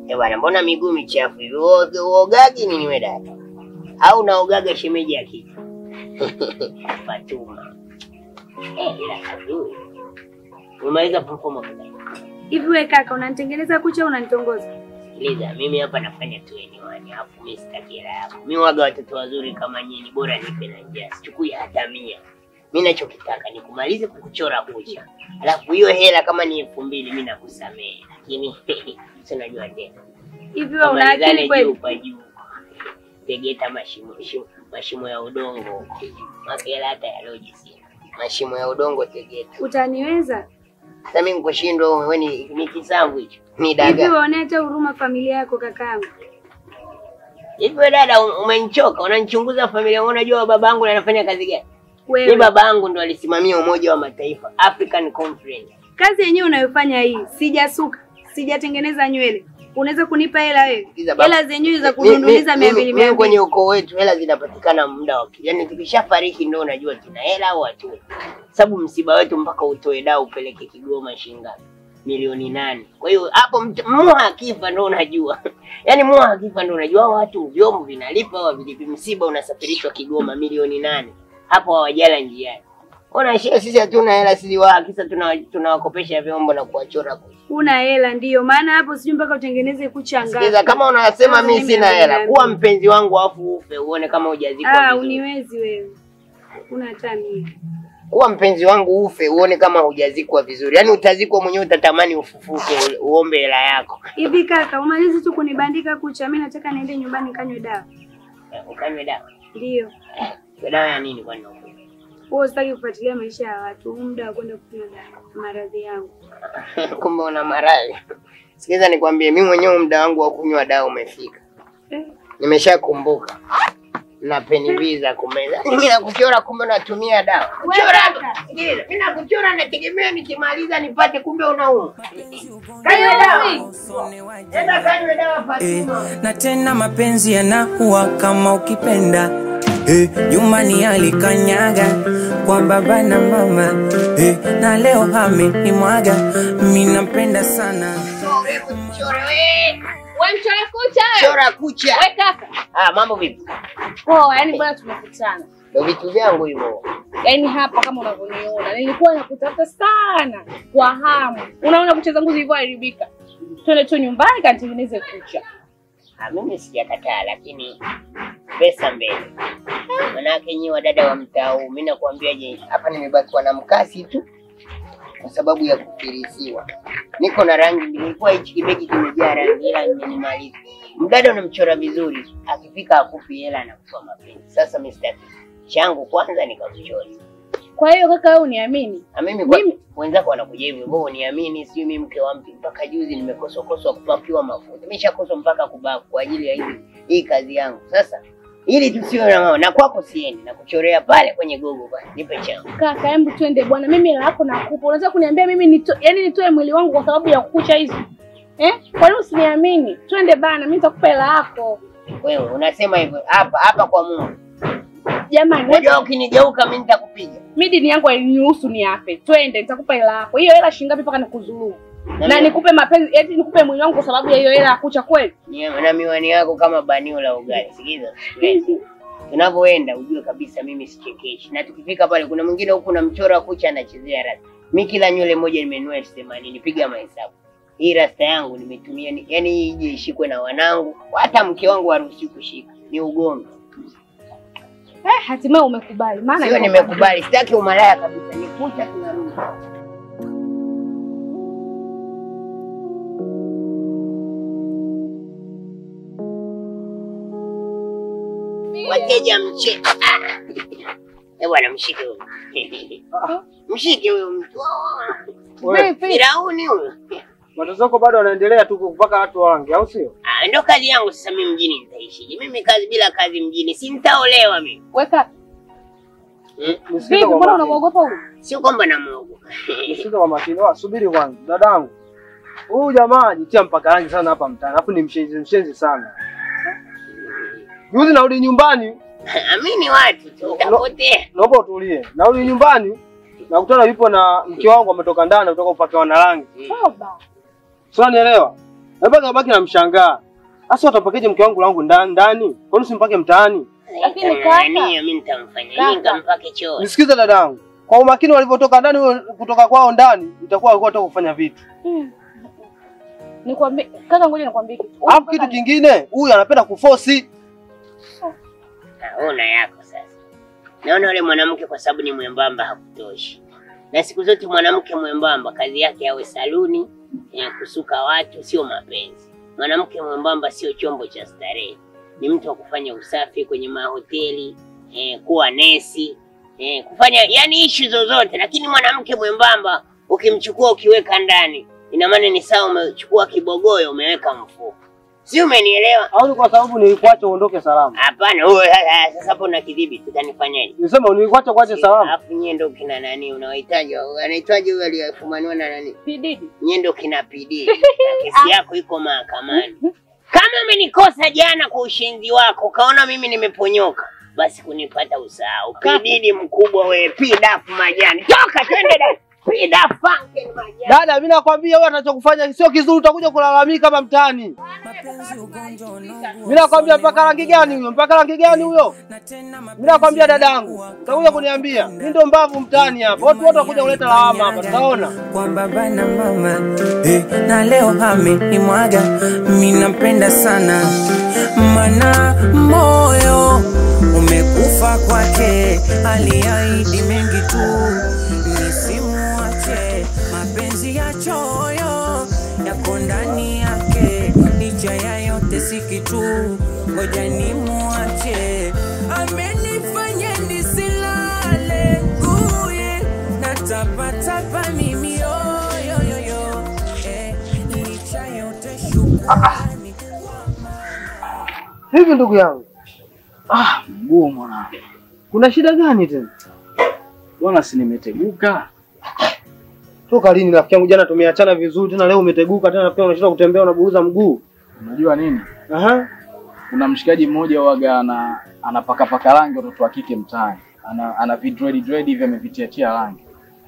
bwana, mbona miguu michafu hivi? Uogagi nini wewe dada? Au naogaga shemeji ya kitu? Fatuma. Ila kazuri. Umaliza performa kwa. Hivi wewe kaka unanitengeneza kucha au unanitongoza? Sikiliza, mimi hapa nafanya 21, alafu mimi sitaki hela yako. Mimi waga watoto wazuri kama nyinyi, bora nipe na njia. Sichukui hata 100. Mimi ninachokitaka ni kumaliza kukuchora kucha. Alafu hiyo hela kama ni 2000 mimi nakusamea. Lakini si unajua tena. Hivi wewe una akili kweli? Tegeta mashimo ya udongo. Makela hata ya loji si. Mashimo ya udongo Tegeta. Utaniweza? Sasa mimi nikushindwa wewe ni kisamvu hicho. Ni daga. Hivi waone hata huruma familia yako kakaangu. Hivi dada umenichoka, unanichunguza familia yangu, unajua babangu anafanya kazi gani? Wewe. Ni babangu ndo alisimamia Umoja wa Mataifa, African Conference. Kazi yenyewe unayofanya hii, sijasuka, sijatengeneza nywele. Unaweza kunipa hela wewe? Hela zenyewe za kudunduliza 200. Mimi kwenye ukoo wetu hela zinapatikana muda wake. Yaani tukishafariki ndio unajua tuna hela au hatuna. Sababu msiba wetu mpaka utoe dau upeleke Kigoma shilingi milioni 8. Kwa hiyo hapo Muha akifa ndio unajua. Yaani Muha akifa ndio unajua watu vyombo vinalipa au vilipi, msiba unasafirishwa Kigoma milioni 8. Hapo hawajala njiani. Ona sisi hatuna hela, sisi kisa tunawakopesha vyombo na kuwachora kucha. Una hela ndio maana hapo sijui mpaka utengeneze kucha ngapi. Sikiliza, kama unasema mimi sina hela, kuwa mpenzi wangu afu ufe uone kama hujazikwa vizuri. Uniwezi wewe. Una tani. Kuwa mpenzi wangu ufe uone kama hujazikwa vizuri. Yaani utazikwa mwenyewe utatamani ufufuke uombe hela yako. Hivi kaka, umalizi tu kunibandika kucha, mimi nataka niende nyumbani kanywe dawa. Ukanywe dawa? Ndio. Dawa ya nini kwani? Wewe sitaki kufuatilia maisha ya watu, muda wa kwenda kunywa dawa, maradhi yangu. Kumbe una maradhi. Sikiza nikwambie, mimi mwenyewe muda wangu wa kunywa dawa umefika. Nimeshakumbuka. Na peniviza kumeza. Mimi nakuchora kumbe natumia dawa. Kuchora. Sikiliza, mimi nakuchora nategemea nikimaliza nipate kumbe unauma. Kanywe dawa. Enda kanywe dawa Fatuma. Na tena mapenzi yanakuwa kama ukipenda. Nyumbani alikanyaga kwa baba na mama. Na leo amenimwaga. Mimi nampenda sana. Chora wewe. Wewe mchora kucha. Chora kucha. Wewe kaka. Mambo vipi? Poa, yani bwana tumekutana. Ndio vitu vyangu hivyo. Yaani hapa kama unavyoniona, nilikuwa nakutafuta sana kwa hamu. Unaona kucha zangu zilivyoharibika. Twende tu nyumbani kanitengeneze kucha. Mimi sijakataa lakini pesa mbele. Manake nyinyi wadada wa mtaa huu, mimi nakwambia je, hapa nimebaki na mkasi tu kwa sababu ya kufirisiwa. Niko na rangi, nilikuwa hichi kibegi kimejaa rangi ila nimenimaliza. Mdada unamchora vizuri, akifika akupi hela na kufa mapenzi. Sasa Mr. changu kwanza nikakuchora. Kwa hiyo kaka wewe uniamini? Mimi wenzako wanakuja hivyo, wewe uniamini, sio mimi mke wa mtu mpaka juzi nimekoswa kupakiwa mafuta. Nimeshakoswa mpaka kubaku kwa ajili ya hii kazi yangu. Sasa ili tusiwe na mama na kwako siendi na kuchorea pale kwenye gogo bwana. Nipe changu. Kaka hebu twende bwana, mimi hela yako nakupa. Unaweza kuniambia mimi nitoe mwili wangu kwa sababu ya kucha hizi? Kwa nini usiniamini? Twende bana, mimi nitakupa hela yako. Wewe unasema hivyo hapa kwa Mungu. Jamani, wewe ukinigeuka mimi nitakupiga. Mimi dini yangu hainiruhusu niape. Twende, nitakupa hela yako. Hiyo hela shilingi ngapi mpaka nikuzuru? Na nikupe mapenzi, eti nikupe mwili wangu kwa sababu ya hiyo hela ya kucha kweli? Na miwani yako kama banio la ugali. Sikiza. Tunapoenda ujue kabisa mimi sichekeshi. Na tukifika pale kuna mwingine huko na mchora kucha anachezea rasta. Mimi kila nywele moja nimenunua 80, nipiga mahesabu. Hii rasta yangu nimetumia yani hii ije ishikwe na wanangu, hata mke wangu haruhusi kushika. Ni ugomvi. Hatimaye umekubali. Maana sio nimekubali, sitaki umalaya kabisa. Ni kucha tunarudi. Wateja mche. Bwana mshike huyo. Mshike huyo mtu. Firauni huyo. Matozoko bado wanaendelea tu kupaka watu wangi, au sio? Ndio kazi yangu sasa mimi mjini nitaishi. Mimi kazi bila kazi mjini si nitaolewa mimi. Weka. Vipi mbona unamuogopa huyu? Sio kwamba namuogopa. Nisikize kwa makini. Subiri kwanza, dadangu. Huyu jamaa jitia mpaka rangi sana hapa mtaani. Alafu ni mshenzi sana. Juzi narudi nyumbani. Amini watu tu utapotea. Naomba utulie. Narudi nyumbani nakutana yupo na mke wangu ametoka ndani kutoka upake wana rangi. Toba. Sio nielewa. Mpaka baki na mshangaa. Sasa utapakeje mke wangu langu ndani? Kwani usimpake mtaani? Lakini kaka, mimi nitamfanyia nini nikampake choo? Nisikize dadangu. Kwa umakini walivyotoka ndani kutoka kwao ndani, itakuwa walikuwa wanataka kufanya vitu. Nikwambie kaka, ngoja nikwambie kitu. Alafu kitu kingine, huyu anapenda kuforce. Naona yako sasa. Naona yule mwanamke kwa sababu ni mwembamba hakutoshi. Na siku zote mwanamke mwembamba kazi yake awe saluni, kusuka watu, sio mapenzi. Mwanamke mwembamba sio chombo cha starehe. Ni mtu wa kufanya usafi kwenye mahoteli, kuwa nesi, kufanya yani issue zozote. Lakini mwanamke mwembamba ukimchukua ukiweka ndani, ina maana ni sawa umechukua kibogoyo umeweka mfuko. Si umenielewa? Au kwa sababu nilikuacha uondoke salama? Hapana, wewe sasa hapo na kidhibi tutanifanyaje? Nisema nilikuacha kuache salama. Alafu nyie ndio kina nani unaohitaji? Anaitwaje huyo aliyefumaniwa na nani? Pididi. Nyie ndio kina Pididi. Kesi yako iko mahakamani. Kama umenikosa jana kwa ushenzi wako, kaona mimi nimeponyoka, basi kunipata usahau. Pididi mkubwa wewe, Pidafu majani. Toka twende dada. Pidafu funky majani. Dada, mimi nakwambia wewe anachokufanya sio kizuri, utakuja kulalamika kama mtaani. Mimi nakwambia mpaka rangi gani huyo? Mpaka rangi gani huyo? Mimi nakwambia dadangu, utakuja kuniambia. Mimi ndio mbavu mtaani hapa. Watu wote wakuja kuleta lawama hapa, tutaona. Kwa baba na mama, na leo amenimwaga, mimi nampenda sana. Mana moyo umekufa kwake, aliahidi mengi tu, nisimuache. Mapenzi ya choyo yako ndani yake, licha ya yote si kitu, ngoja nimuache. Amenifanya nisilale kuye, natapatapa mimi yo. Licha yote shukrani. Hivi ndugu yangu. Mguu mwana. Kuna shida gani tena? Bwana si nimeteguka. Toka lini rafiki yangu? Jana tumeachana vizuri, tena leo umeteguka tena rafiki yangu, unashinda kutembea unaburuza mguu. Unajua nini? Aha. Kuna mshikaji mmoja waga anapaka paka rangi watoto wa kike mtaani. Ana dread hivi amevitia rangi.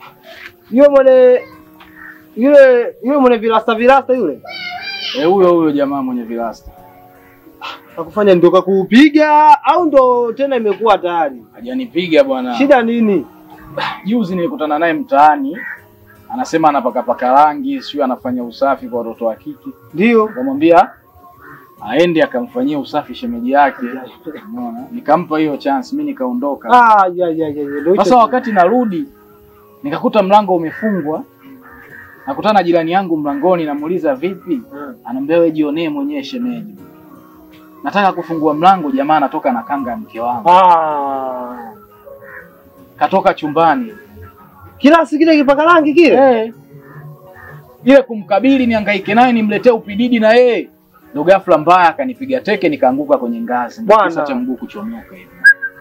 Yule mwenye virasta yule. Huyo jamaa mwenye virasta. Akufanya ndio kuupiga au ndo tena imekuwa tayari? Hajanipiga bwana. Shida nini? Juzi nilikutana naye mtaani. Anasema anapaka paka rangi, sio anafanya usafi kwa watoto wa kike. Ndio. Nikamwambia aende akamfanyia usafi shemeji yake. Unaona? Nikampa hiyo chance, mimi nikaondoka. Sasa wakati narudi nikakuta mlango umefungwa. Nakutana na jirani yangu mlangoni, namuuliza vipi? Ananiambia wewe jionee mwenyewe shemeji. Nataka kufungua mlango, jamaa anatoka na kanga mke wangu. Katoka chumbani. Kila sikile kipaka rangi kile? Ile kumkabili nihangaike naye nimletee upididi na yeye. Ndo ghafla mbaya akanipiga teke nikaanguka kwenye ngazi. Kisa cha mguu kuchomoka hivi.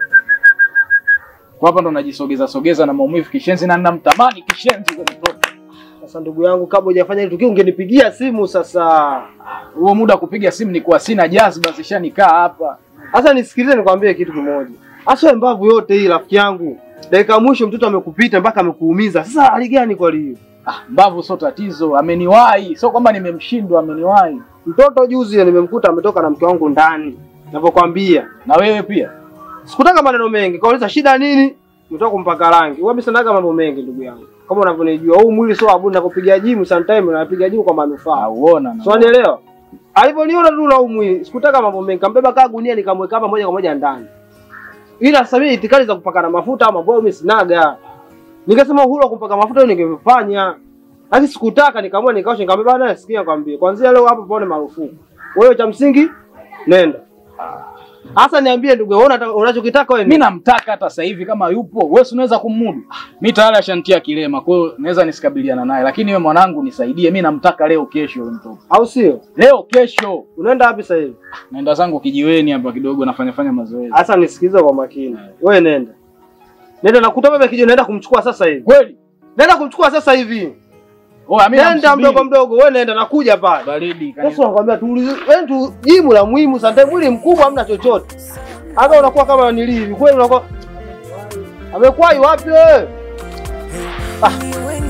Kwa hapa ndo najisogeza na maumivu kishenzi na ninamtamani kishenzi kwa mtoto. Sasa ndugu yangu, kabla hujafanya ile tukio ungenipigia simu sasa. Huo muda kupiga simu ni kwa sina jazba, zishanikaa hapa. Sasa nisikilize nikwambie kitu kimoja. Hasa mbavu yote hii rafiki yangu. Dakika mwisho mtoto amekupita mpaka amekuumiza. Sasa hali gani kwa hiyo? Mbavu sio tatizo, ameniwahi. Sio kwamba nimemshindwa, ameniwahi. Mtoto juzi nimemkuta ametoka na mke wangu ndani. Ninapokuambia. Na wewe pia. Sikutaka maneno mengi. Kauliza shida nini? Mtoto kumpaka rangi. Wewe msinaga mambo mengi ndugu yangu. Kama unavyonijua, huu mwili sio abu na kupiga gym sometime napiga gym kwa manufaa. Unaona. Sio unielewa? Aliponiona tu na huu mwili, sikutaka mambo mengi. Kambeba kaa gunia nikamweka hapa moja kwa moja ndani. Ila sasa mimi itikadi za kupaka na mafuta ama mambo mimi sinaga. Nikasema uhuru wa kupaka mafuta ningefanya. Lakini sikutaka, nikaamua nikaosha, nikamwambia bwana sikia nikwambie. Kuanzia leo hapo paone marufuku. Wewe cha msingi nenda. Sasa niambie ndugu, unachokitaka wewe? Mimi namtaka hata sasa hivi kama yupo. Wewe unaweza kumudu. Mimi tayari ashantia kilema. Kwa hiyo naweza nisikabiliana naye. Lakini wewe mwanangu nisaidie. Mimi namtaka leo kesho yule mtoto. Au sio? Leo kesho. Unaenda wapi sasa hivi? Naenda zangu kijiweni hapa kidogo nafanya mazoezi. Sasa nisikize kwa makini. Wewe nenda. Nenda nakuta baba kijiweni, naenda kumchukua sasa hivi. Kweli? Naenda kumchukua sasa hivi. Nenda mdogo, wewe nenda nakuja pale. Baridi kanisa. Sasa nakwambia wewe tu jimu la muhimu sana, mwili mkubwa hamna chochote. Hata unakuwa kama nilivi. Kweli unakuwa amekuwa wapi wewe?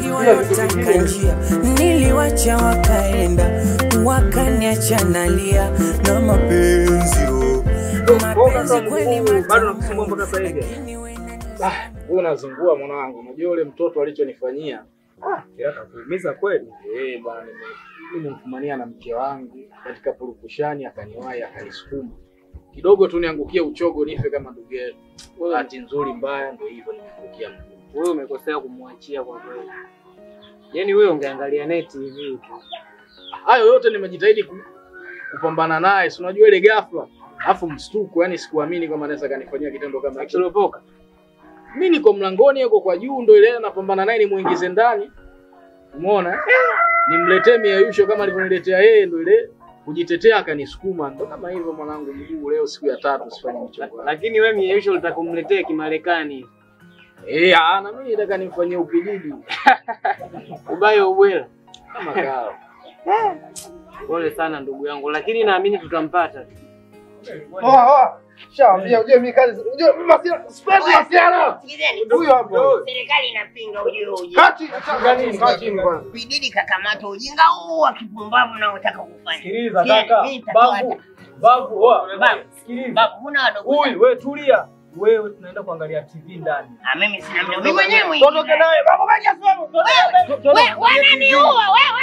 waliotaka njia, niliwacha wakaenda, wakaniacha nalia na mapenzi. Mapenzi kweli bado nakusumbua mpaka sasa hivi. Wewe unazungua mwanangu, unajua yule mtoto alichonifanyia. Yaka kuumiza kweli. Bwana mimi nimfumania na mke wangu katika purukushani, akaniwahi akanisukuma. Kidogo tu niangukie uchogo nife kama ndugu yetu. Bahati nzuri mbaya ndio hivyo nimeangukia mguu. Wewe umekosea kumwachia kwa kweli. Yaani wewe ungeangalia neti hivi tu. Hayo yote nimejitahidi kupambana naye. Si unajua ile ghafla. Alafu mstuko, yani sikuamini kama anaweza kanifanyia kitendo kama hicho. Akiropoka. Mimi niko mlangoni yuko kwa juu ndio ile napambana naye nimuingize ndani. Umeona? Nimletee miayusho kama alivyoniletea yeye ndio ile kujitetea akanisukuma. Ndio kama hivyo mwanangu mguu leo siku ya 3 sifanye mchongo. Lakini wewe miayusho unataka kumletea Kimarekani. Na mimi nataka nimfanyie upididi. Ubayo ubwela Kama kao. Pole sana ndugu yangu, lakini naamini tutampata. Shaambia uje mimi kazi. Uje mimi masiara. Sikizeni. Huyo hapo. Serikali inapinga uje. Kati bwana. Bididi kakamata ujinga huu wa kipumbavu na unataka kufanya. Sikiliza kaka. Babu, sikiliza. Babu, una wadogo. Huyu wewe tulia. Wewe tunaenda kuangalia TV ndani. Mimi sina muda. Mimi mwenyewe. Totoke naye. Babu, wewe wananiua wewe.